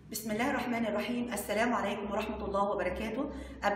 بسم الله الرحمن الرحيم. السلام عليكم ورحمة الله وبركاته.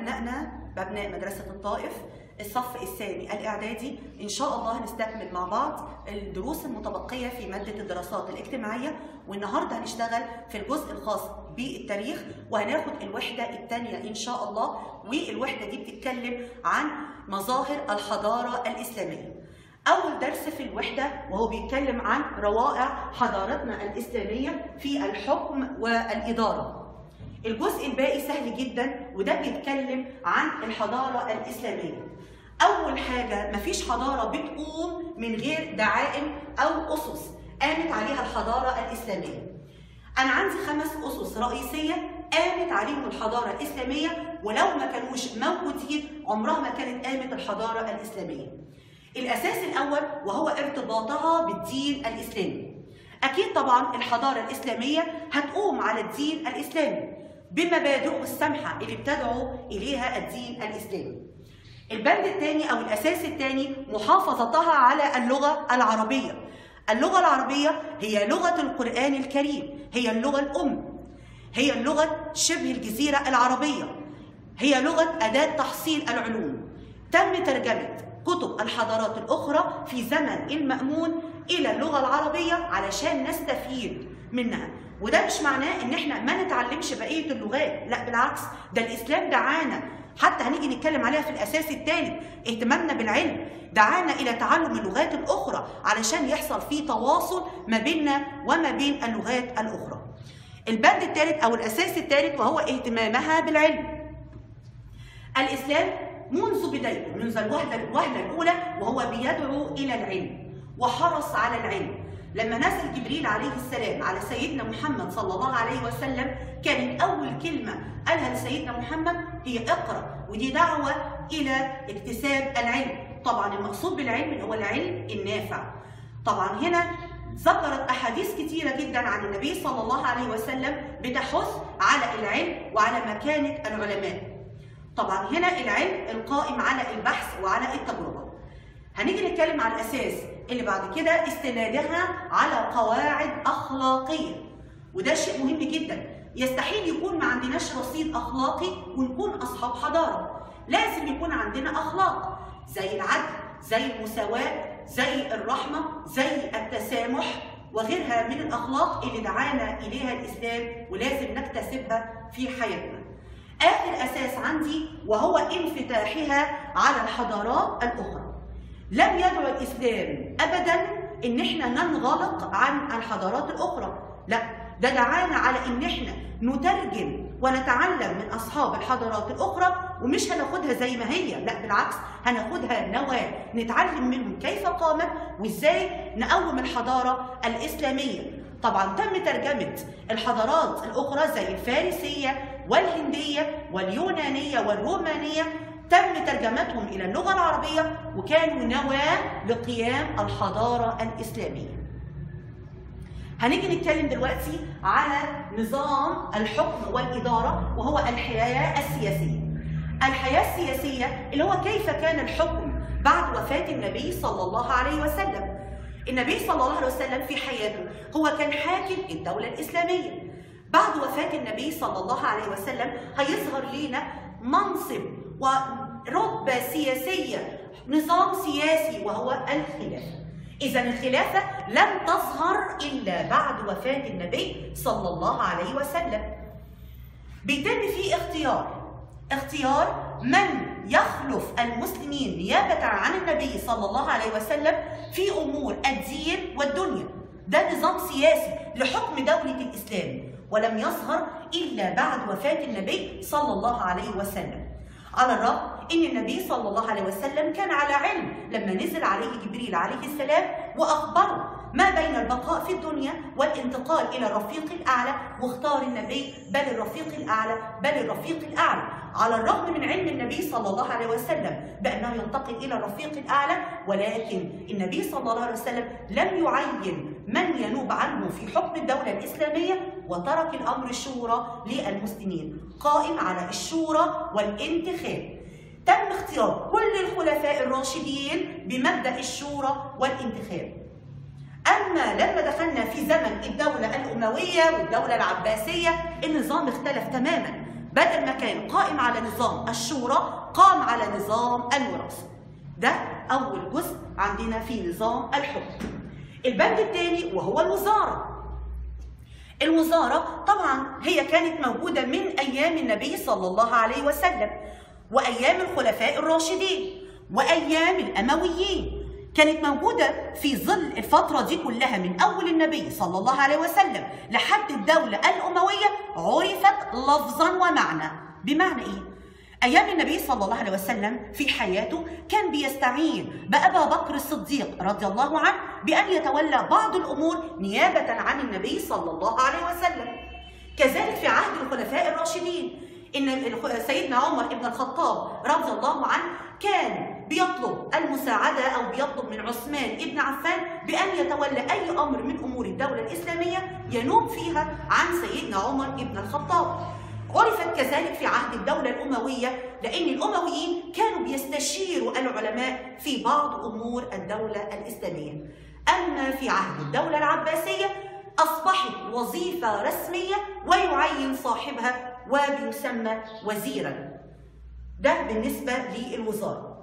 أبناء مدرسة الطائف الصف الثاني الإعدادي، إن شاء الله هنستكمل مع بعض الدروس المتبقية في مادة الدراسات الاجتماعية، والنهاردة هنشتغل في الجزء الخاص بالتاريخ، وهناخد الوحدة الثانية إن شاء الله، والوحدة دي بتتكلم عن مظاهر الحضارة الإسلامية. أول درس في الوحدة وهو بيتكلم عن روائع حضارتنا الإسلامية في الحكم والإدارة. الجزء الباقي سهل جدا، وده بيتكلم عن الحضارة الإسلامية. أول حاجة، مفيش حضارة بتقوم من غير دعائم أو أسس قامت عليها الحضارة الإسلامية. أنا عندي 5 أسس رئيسية قامت عليهم الحضارة الإسلامية، ولو ما كانوش موجودين عمرها ما كانت قامت الحضارة الإسلامية. الأساس الأول وهو ارتباطها بالدين الإسلامي. أكيد طبعا الحضارة الإسلامية هتقوم على الدين الإسلامي بمبادئه السامحة اللي بتدعو إليها الدين الإسلامي. البند الثاني أو الأساس الثاني محافظتها على اللغة العربية. اللغة العربية هي لغة القرآن الكريم، هي اللغة الأم، هي اللغة شبه الجزيرة العربية، هي لغة أداة تحصيل العلوم. تم ترجمة كتب الحضارات الأخرى في زمن المأمون إلى اللغة العربية علشان نستفيد منها، وده مش معناه إن إحنا ما نتعلمش بقية اللغات، لا بالعكس، ده الإسلام دعانا، حتى هنيجي نتكلم عليها في الأساس الثالث، اهتمامنا بالعلم دعانا إلى تعلم اللغات الأخرى علشان يحصل فيه تواصل ما بيننا وما بين اللغات الأخرى. البند الثالث أو الأساس الثالث وهو اهتمامها بالعلم. الإسلام منذ بدايته، منذ الوهلة الأولى وهو بيدعو إلى العلم وحرص على العلم. لما نزل جبريل عليه السلام على سيدنا محمد صلى الله عليه وسلم، كانت أول كلمة قالها لسيدنا محمد هي اقرأ، ودي دعوة إلى اكتساب العلم. طبعا المقصود بالعلم هو العلم النافع. طبعا هنا ذكرت أحاديث كتيرة جدا عن النبي صلى الله عليه وسلم بتحث على العلم وعلى مكانة العلماء. طبعا هنا العلم القائم على البحث وعلى التجربة. هنيجي نتكلم على الأساس اللي بعد كده، استنادها على قواعد أخلاقية، وده شيء مهم جدا. يستحيل يكون ما عندناش رصيد أخلاقي ونكون أصحاب حضارة. لازم يكون عندنا أخلاق زي العدل، زي المساواة، زي الرحمة، زي التسامح وغيرها من الأخلاق اللي دعانا إليها الإسلام، ولازم نكتسبها في حياتنا. آخر أساس عندي وهو انفتاحها على الحضارات الأخرى. لم يدعو الإسلام أبداً إن إحنا ننغلق عن الحضارات الأخرى، لا، ده دعانا على إن إحنا نترجم ونتعلم من أصحاب الحضارات الأخرى، ومش هناخدها زي ما هي، لا بالعكس، هناخدها نواة نتعلم منهم كيف قامت وإزاي نقوم الحضارة الإسلامية. طبعا تم ترجمة الحضارات الأخرى زي الفارسية والهندية واليونانية والرومانية، تم ترجمتهم إلى اللغة العربية وكانوا نواة لقيام الحضارة الإسلامية. هنيجي نتكلم دلوقتي على نظام الحكم والإدارة وهو الحياة السياسية. الحياة السياسية اللي هو كيف كان الحكم بعد وفاة النبي صلى الله عليه وسلم. النبي صلى الله عليه وسلم في حياته هو كان حاكم الدولة الإسلامية. بعد وفاة النبي صلى الله عليه وسلم هيظهر لنا منصب ورتبة سياسية، نظام سياسي وهو الخلافة. إذا الخلافة لم تظهر إلا بعد وفاة النبي صلى الله عليه وسلم. بيتم فيه اختيار من يخلف المسلمين نيابة عن النبي صلى الله عليه وسلم في أمور الدين والدنيا. ده نظام سياسي لحكم دولة الإسلام، ولم يظهر إلا بعد وفاة النبي صلى الله عليه وسلم. على الرغم إن النبي صلى الله عليه وسلم كان على علم لما نزل عليه جبريل عليه السلام وأخبره ما بين البقاء في الدنيا والانتقال إلى الرفيق الأعلى، واختار النبي بل الرفيق الأعلى بل الرفيق الأعلى. على الرغم من علم النبي صلى الله عليه وسلم بأنه ينتقل إلى الرفيق الأعلى، ولكن النبي صلى الله عليه وسلم لم يعين من ينوب عنه في حكم الدولة الإسلامية، وترك الأمر الشورى للمسلمين، قائم على الشورى والانتخاب. تم اختيار كل الخلفاء الراشدين بمبدأ الشورى والانتخاب. أما لما دخلنا في زمن الدولة الأموية والدولة العباسية النظام اختلف تماما، بدل ما كان قائم على نظام الشورى قام على نظام الوراثة. ده أول جزء عندنا في نظام الحكم. البند الثاني وهو الوزارة. الوزارة طبعا هي كانت موجودة من أيام النبي صلى الله عليه وسلم وأيام الخلفاء الراشدين وأيام الأمويين، كانت موجودة في ظل الفترة دي كلها من أول النبي صلى الله عليه وسلم لحد الدولة الأموية، عرفت لفظا ومعنى. بمعنى إيه؟ أيام النبي صلى الله عليه وسلم في حياته كان بيستعين بأبا بكر الصديق رضي الله عنه بأن يتولى بعض الأمور نيابة عن النبي صلى الله عليه وسلم. كذلك في عهد الخلفاء الراشدين إن سيدنا عمر بن الخطاب رضي الله عنه كان بيطلب المساعدة أو بيطلب من عثمان بن عفان بأن يتولى أي أمر من أمور الدولة الإسلامية ينوب فيها عن سيدنا عمر بن الخطاب. عرفت كذلك في عهد الدولة الأموية لأن الأمويين كانوا بيستشيروا العلماء في بعض أمور الدولة الإسلامية. أما في عهد الدولة العباسية أصبحت وظيفة رسمية ويعين صاحبها وبيسمى وزيرا. ده بالنسبة للوزارة.